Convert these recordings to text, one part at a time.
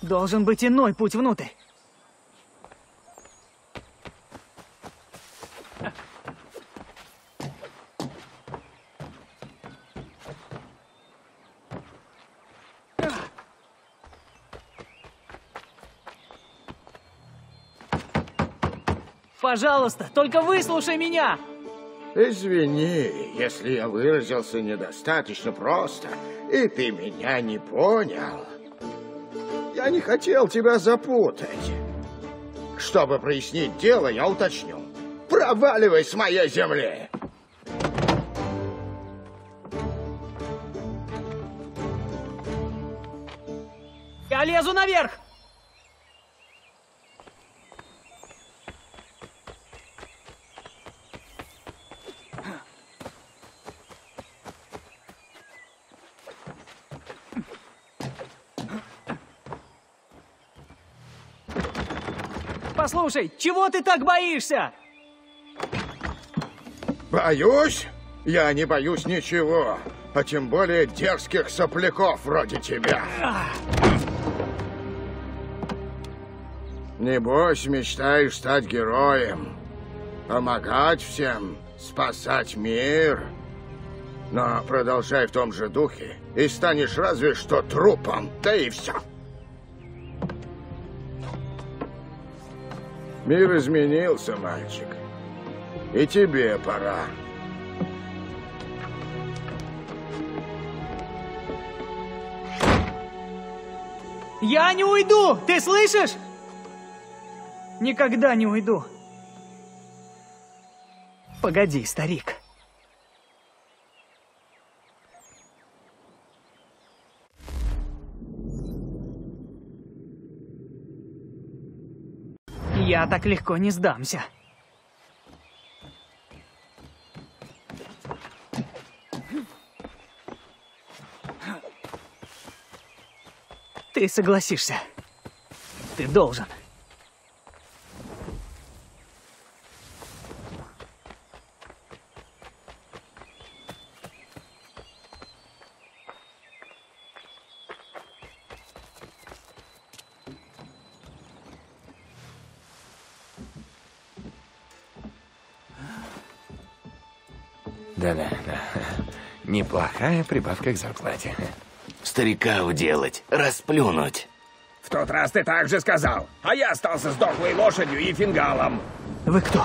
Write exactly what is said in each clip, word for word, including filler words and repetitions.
Должен быть иной путь внутрь. Пожалуйста, только выслушай меня! Извини, если я выразился недостаточно просто, и ты меня не понял. Я не хотел тебя запутать. Чтобы прояснить дело, я уточню. Проваливай с моей земли! Я лезу наверх! Послушай, чего ты так боишься? Боюсь? Я не боюсь ничего, а тем более дерзких сопляков вроде тебя. Небось, мечтаешь стать героем, помогать всем, спасать мир. Но продолжай в том же духе, и станешь разве что трупом, да и все. Мир изменился, мальчик. И тебе пора. Я не уйду! Ты слышишь? Никогда не уйду. Погоди, старик. Я так легко не сдамся. Ты согласишься. Ты должен. Да-да, да. Неплохая прибавка к зарплате. Старика уделать, расплюнуть. В тот раз ты так же сказал, а я остался с дохлой лошадью и фингалом. Вы кто?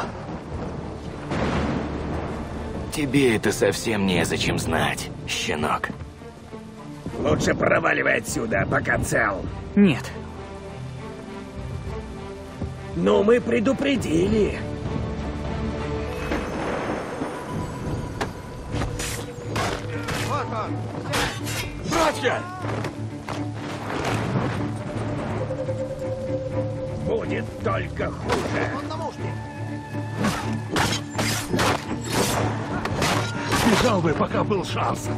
Тебе это совсем незачем знать, щенок. Лучше проваливай отсюда, пока цел. Нет. Ну, мы предупредили. Братья! Будет только хуже. Бежал бы, пока был шанс.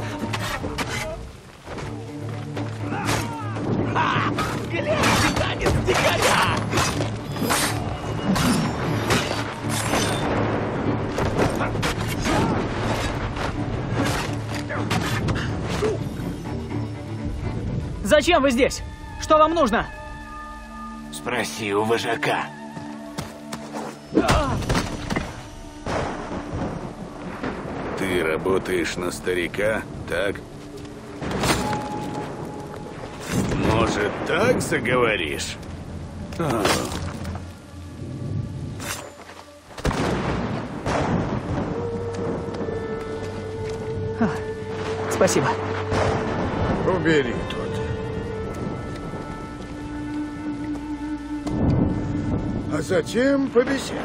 Гляньте, танец дикаря! Зачем вы здесь? Что вам нужно? Спроси у вожака. Ты работаешь на старика, так? Может, так заговоришь? А. А, спасибо. Убери тут. А затем побеседуем.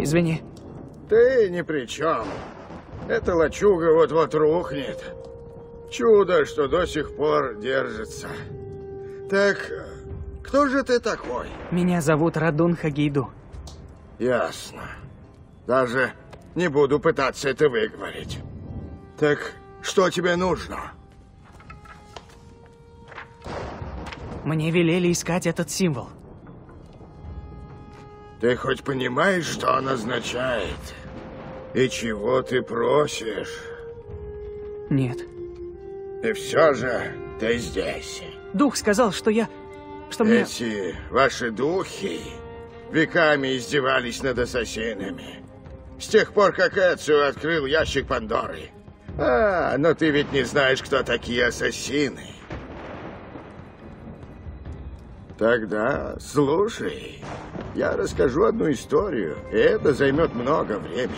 Извини. Ты ни при чем. Эта лачуга вот-вот рухнет. Чудо, что до сих пор держится. Так, кто же ты такой? Меня зовут Радун Хагейду. Ясно. Даже не буду пытаться это выговорить. Так, что тебе нужно? Мне велели искать этот символ. Ты хоть понимаешь, что он означает? И чего ты просишь? Нет. И все же ты здесь. Дух сказал, что я... Что мне... Эти ваши духи веками издевались над ассасинами. С тех пор, как Эцио открыл ящик Пандоры. А, но ты ведь не знаешь, кто такие ассасины. Тогда слушай. Я расскажу одну историю, и это займет много времени.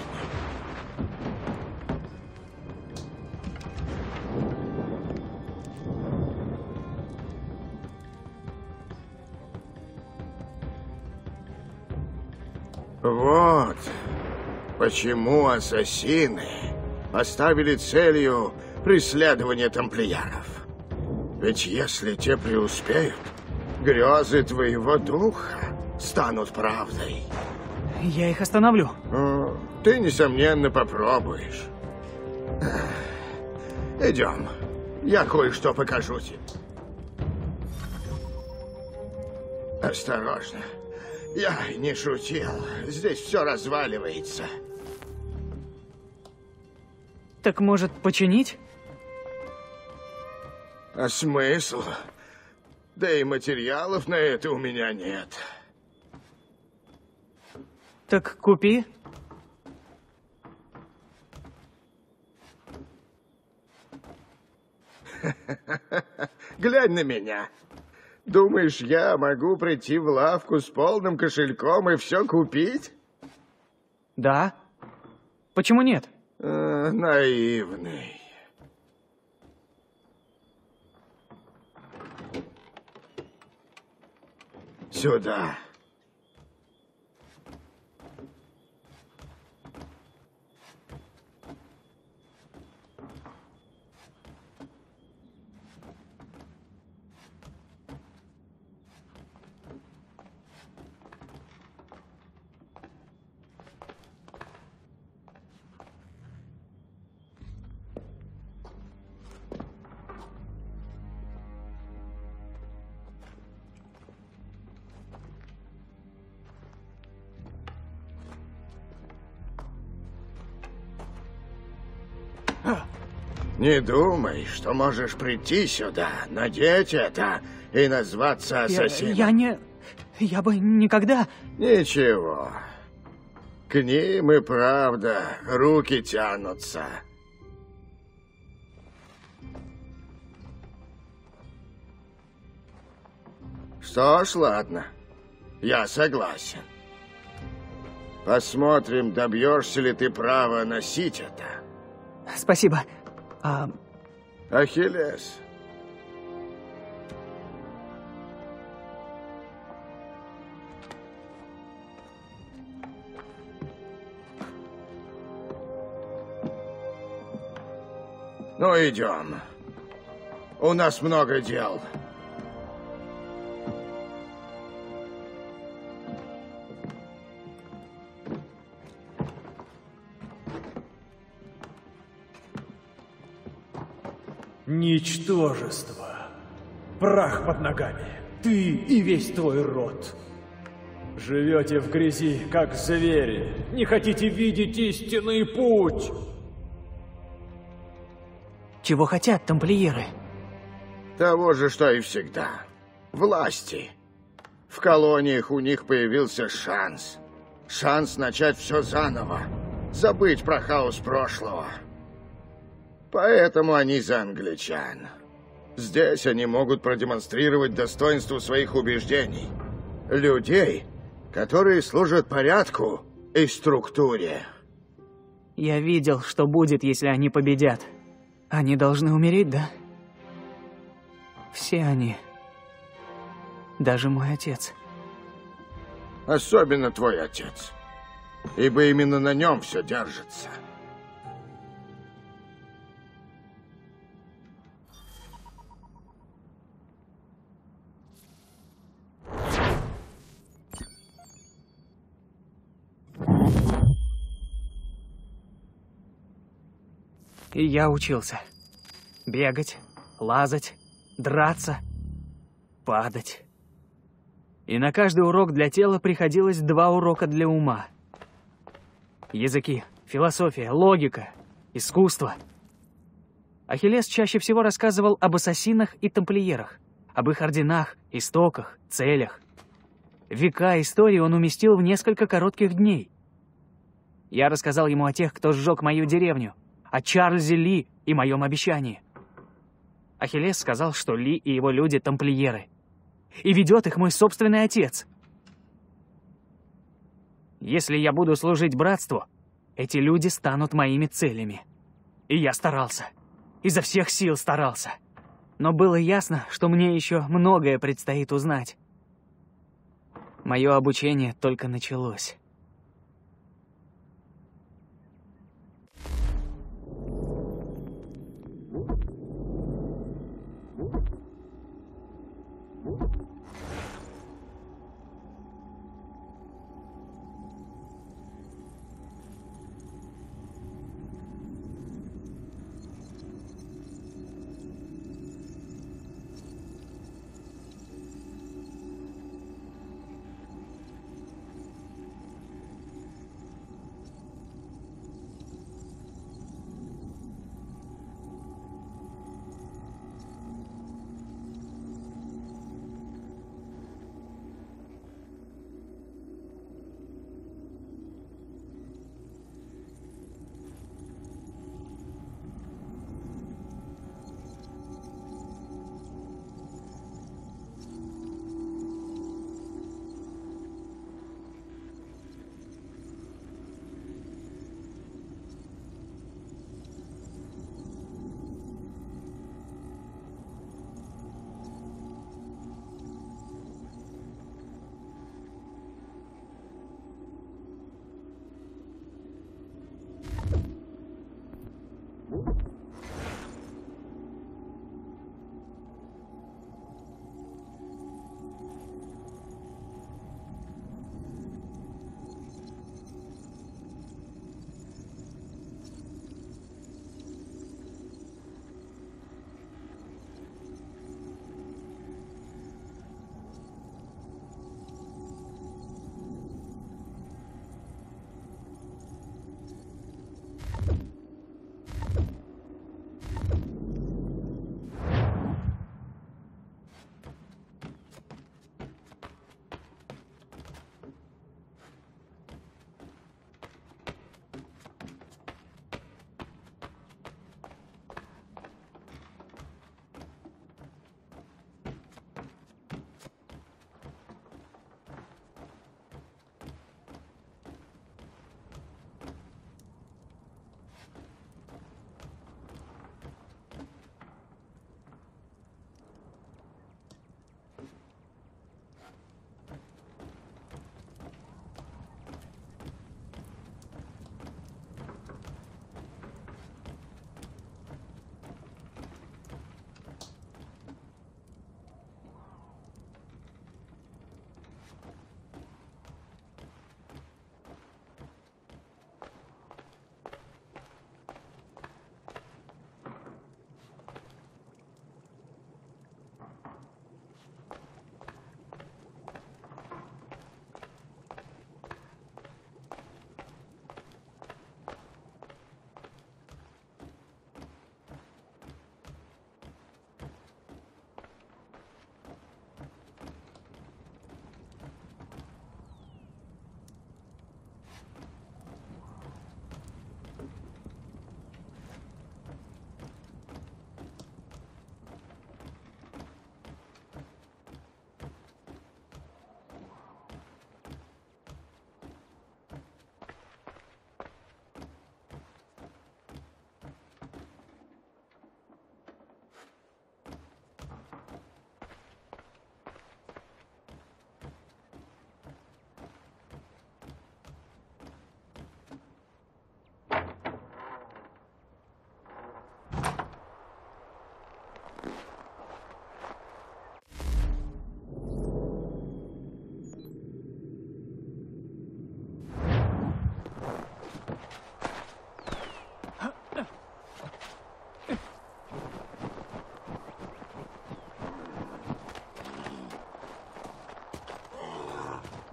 Вот почему ассасины поставили целью преследование тамплиеров. Ведь если те преуспеют, грезы твоего духа станут правдой. Я их остановлю. О, ты, несомненно, попробуешь. Идем. Я кое-что покажу тебе. Осторожно. Я не шутил. Здесь все разваливается. Так может починить? А смысл? Да и материалов на это у меня нет. Так купи. Глянь на меня. Думаешь, я могу прийти в лавку с полным кошельком и все купить? Да. Почему нет? А, наивный. Сюда. Не думай, что можешь прийти сюда, надеть это и назваться ассасином. Я, я не... Я бы никогда... Ничего. К ним и правда руки тянутся. Что ж, ладно. Я согласен. Посмотрим, добьешься ли ты права носить это. Спасибо. А... Ахиллес. Ну, идем. У нас много дел. Ничтожество. Прах под ногами. Ты и весь твой род. Живете в грязи, как звери. Не хотите видеть истинный путь. Чего хотят тамплиеры? Того же, что и всегда. Власти. В колониях у них появился шанс. Шанс начать все заново. Забыть про хаос прошлого. Поэтому они за англичан. Здесь они могут продемонстрировать достоинство своих убеждений. Людей, которые служат порядку и структуре. Я видел, что будет, если они победят. Они должны умереть, да? Все они. Даже мой отец. Особенно твой отец. ибо именно на нем все держится. И я учился. Бегать, лазать, драться, падать. И на каждый урок для тела приходилось два урока для ума. Языки, философия, логика, искусство. Ахиллес чаще всего рассказывал об ассасинах и тамплиерах, об их орденах, истоках, целях. Века истории он уместил в несколько коротких дней. Я рассказал ему о тех, кто сжег мою деревню, о Чарльзе Ли и моем обещании. Ахиллес сказал, что Ли и его люди тамплиеры. И ведет их мой собственный отец. Если я буду служить братству, эти люди станут моими целями. И я старался. Изо всех сил старался. Но было ясно, что мне еще многое предстоит узнать. Мое обучение только началось.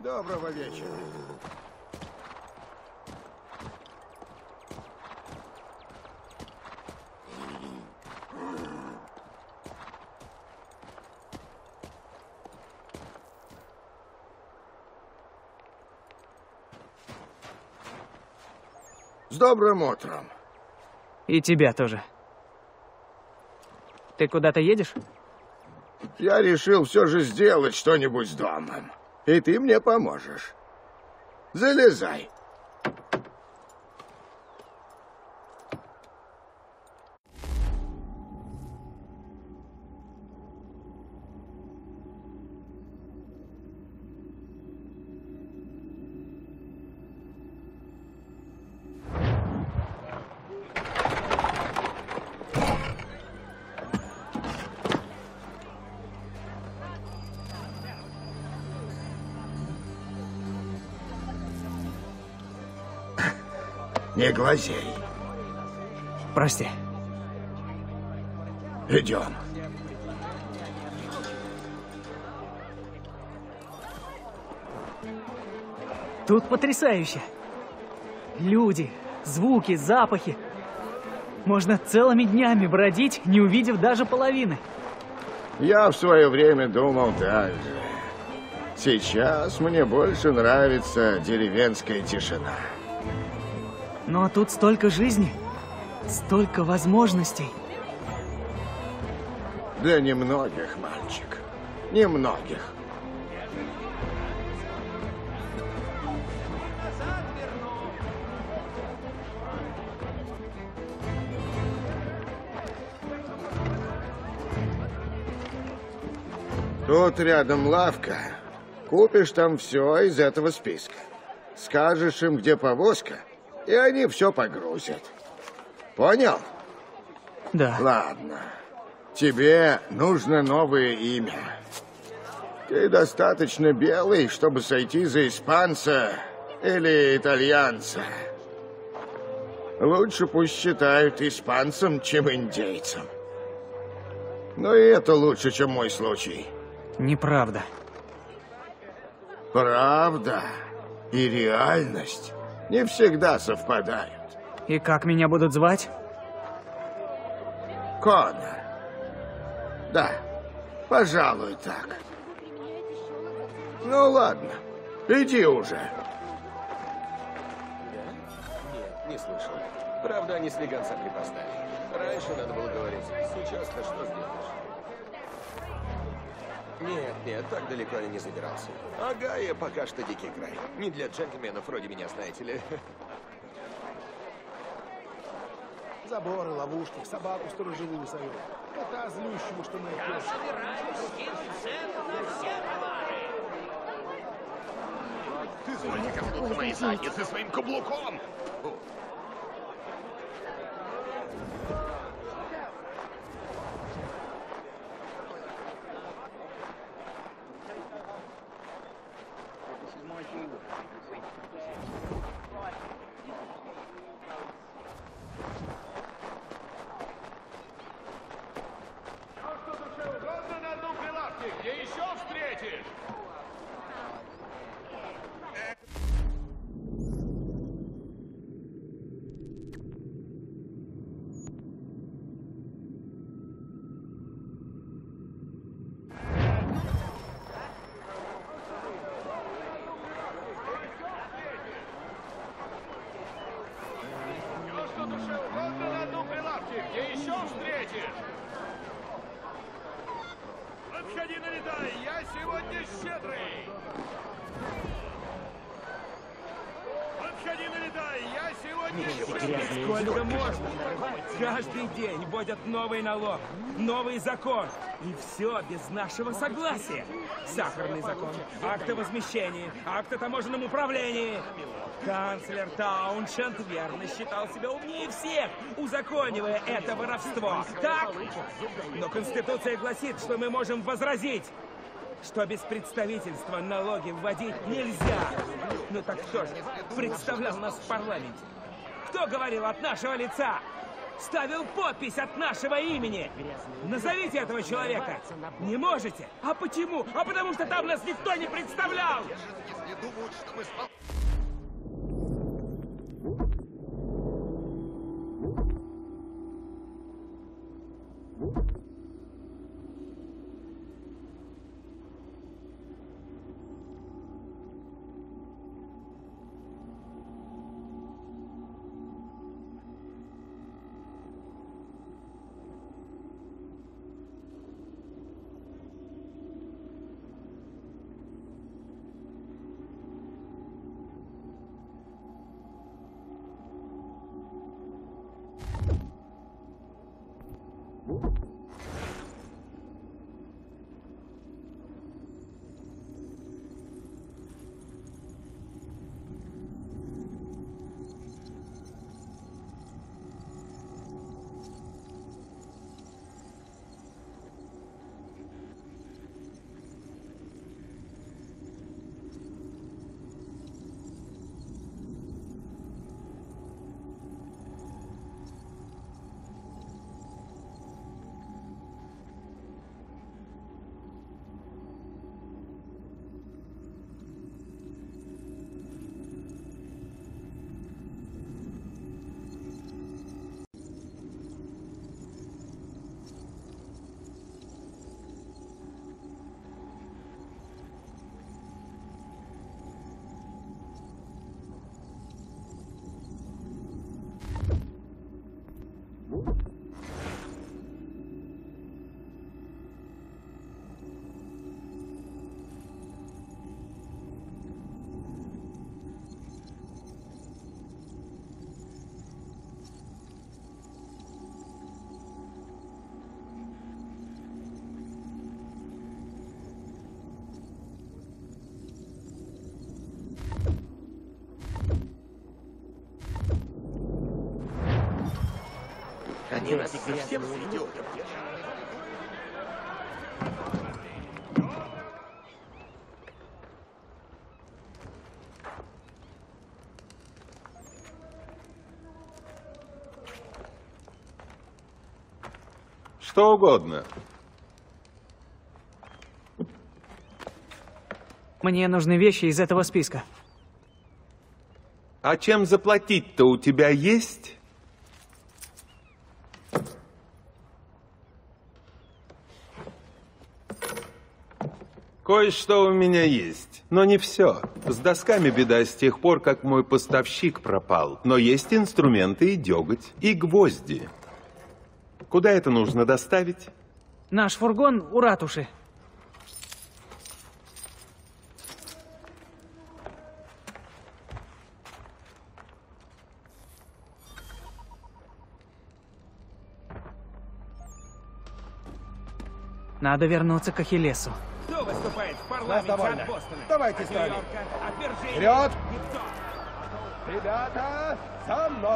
Доброго вечера. С добрым утром. И тебя тоже. Ты куда-то едешь? Я решил все же сделать что-нибудь с домом. И ты мне поможешь. Залезай. Не глазей. Прости. Идем. Тут потрясающе. Люди, звуки, запахи. Можно целыми днями бродить, не увидев даже половины. Я в свое время думал так же. Сейчас мне больше нравится деревенская тишина. Но тут столько жизни, столько возможностей. Для немногих, мальчик. Немногих. Тут рядом лавка. Купишь там все из этого списка. Скажешь им, где повозка, и они все погрузят. Понял? Да. Ладно. Тебе нужно новое имя. Ты достаточно белый, чтобы сойти за испанца или итальянца. Лучше пусть считают испанцем, чем индейцем. Но и это лучше, чем мой случай. Неправда. Правда и реальность не всегда совпадают. И как меня будут звать? Конор. Да, пожалуй, так. Ну ладно, иди уже. Нет, не слышал. Правда, они слегонца припоздали. Раньше надо было говорить. Сейчас-то что сделаешь? Нет, нет, так далеко я не забирался. Ага, я пока что дикий край. Не для джентльменов вроде меня, знаете ли. Заборы, ловушки, собаку сторожевую зовет. Это злющему, что мы... Я собираюсь скинуть цену на все товары. Ты сколько тут моей задницы своим каблуком? Где еще встретишь? Где еще встретишь? Подходи, налетай, я сегодня щедрый. Подходи, налетай, я сегодня щедрый. Сколько можно? Каждый день вводят новый налог, новый закон. И все без нашего согласия. Сахарный закон, акт о возмещении, акт о таможенном управлении. Канцлер Тауншенд верно считал себя умнее всех, узаконивая это воровство. Так? Но Конституция гласит, что мы можем возразить, что без представительства налоги вводить нельзя. Ну так кто же представлял нас в парламенте? Кто говорил от нашего лица? ставил подпись от нашего имени. Назовите этого человека. Не можете? А почему? А потому что там нас никто не представлял. Они нас совсем с идиотом держат. Что угодно. Мне нужны вещи из этого списка. А чем заплатить-то у тебя есть? Кое-что у меня есть, но не все. С досками беда с тех пор, как мой поставщик пропал. Но есть инструменты и деготь, и гвозди. Куда это нужно доставить? Наш фургон у ратуши. Надо вернуться к Ахиллесу. Кто выступает в парламенте от Бостона? Давайте От с нами. Нью-Йорка, от Вирджинии? Вперед! Никто. Ребята, за мной!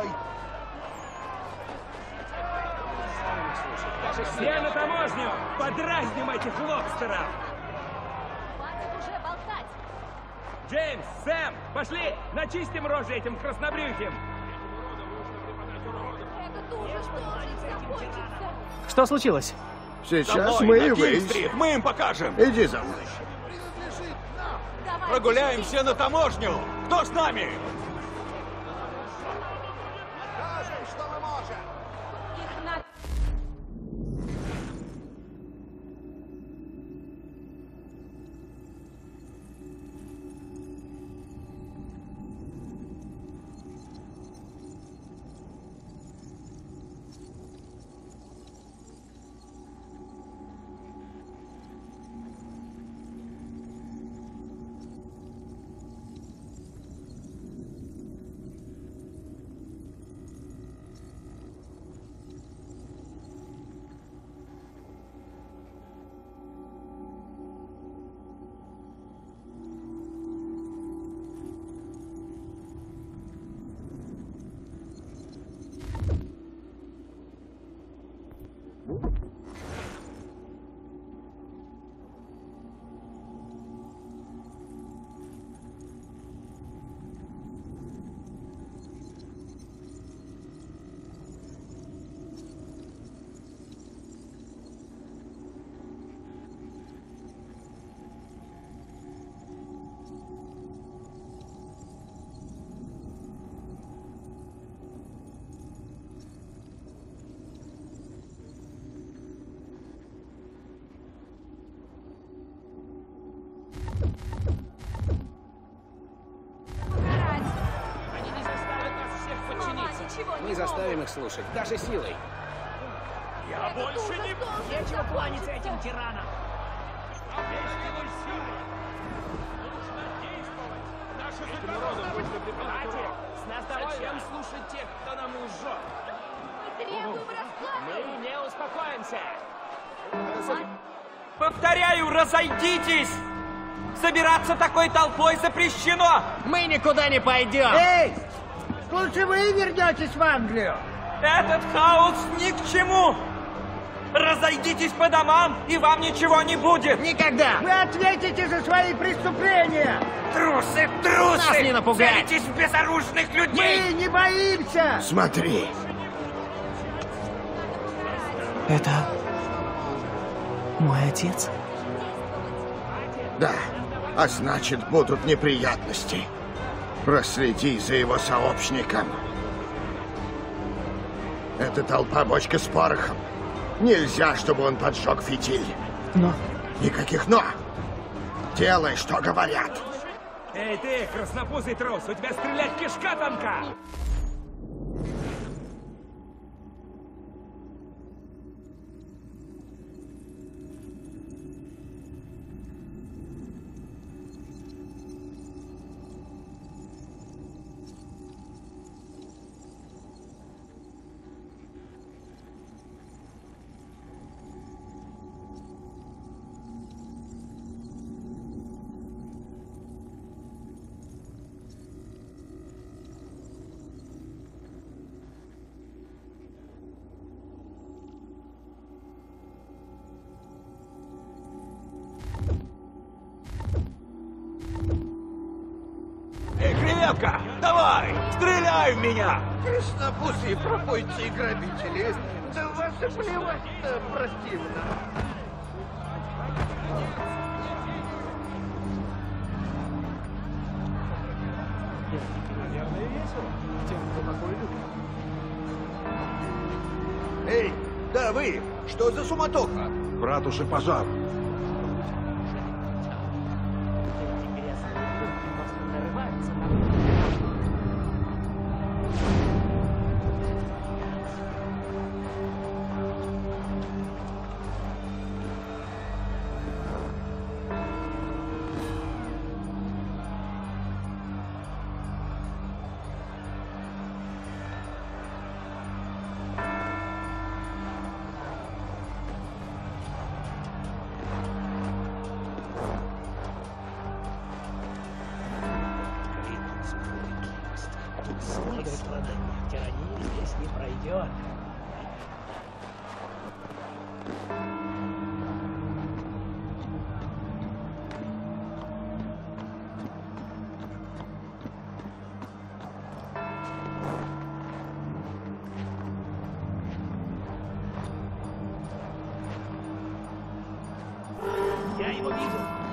Все на таможню! Подразним этих лобстеров! Хватит уже болтать! Джеймс, Сэм, пошли! Начистим рожи этим краснобрюхим! Это тоже что же закончится? Что случилось? Сейчас мы и выясним. Мы им покажем. Иди за мной. Давай, Прогуляемся на таможню. Кто с нами? их на... Мы заставим их слушать, даже силой. Я больше не... Нечего кланяться этим тиранам. Братья, с нас зачем слушать тех, кто нам лжет? Мы требуем расплаты. Мы не успокоимся. Повторяю, разойдитесь! Собираться такой толпой запрещено! Мы никуда не пойдем! Эй! Лучше вы вернетесь в Англию! Этот хаос ни к чему! Разойдитесь по домам, и вам ничего не будет! Никогда! Вы ответите за свои преступления! Трусы, трусы! Нас не напугать! Целитесь в безоружных людей! Мы не боимся! Смотри! Это мой отец? Да, а значит, будут неприятности. Проследи за его сообщником. Это толпа бочка с порохом. Нельзя, чтобы он поджег фитиль. Но... Никаких «но». Делай, что говорят. Эй ты, краснопузый трус, у тебя стрелять кишка тонка! Эй, креветка, давай, стреляй в меня! Краснопузые пропойцы и грабители. Да вас и плевать-то противно. Наверное, весело. Тем, кто такой любит. Эй, да вы, что за суматоха? В ратуше пожар. Тирания здесь не пройдет. Я его вижу.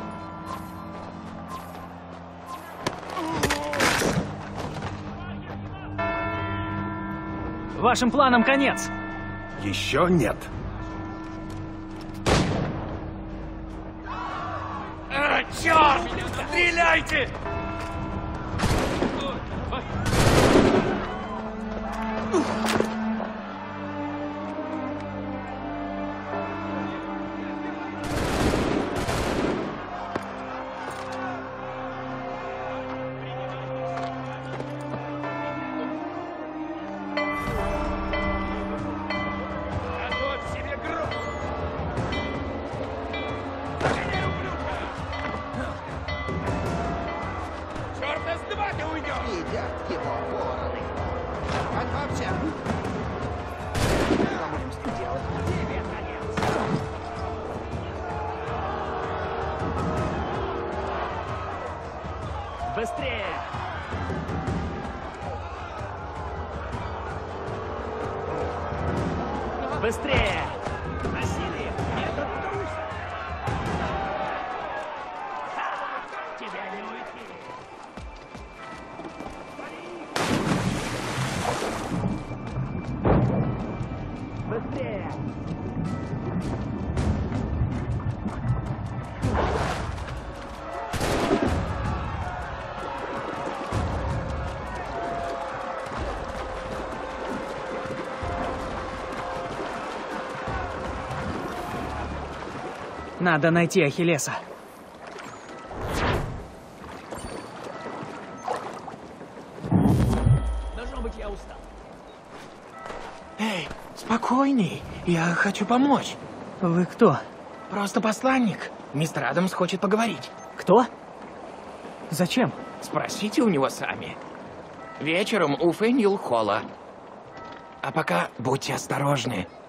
Вашим планам конец. Еще нет. А, черт! Стреляйте! Едят его вороны. Готовься. Что будем с ним делать? Тебе конец. Быстрее! Быстрее! Насилие! Это трус! Тебя не уйти! Быстрее! Надо найти Ахиллеса. Должно быть, я устал. Эй, спокойней. Я хочу помочь. Вы кто? Просто посланник. Мистер Адамс хочет поговорить. Кто? Зачем? Спросите у него сами. Вечером у Феньюл Холла. А пока будьте осторожны.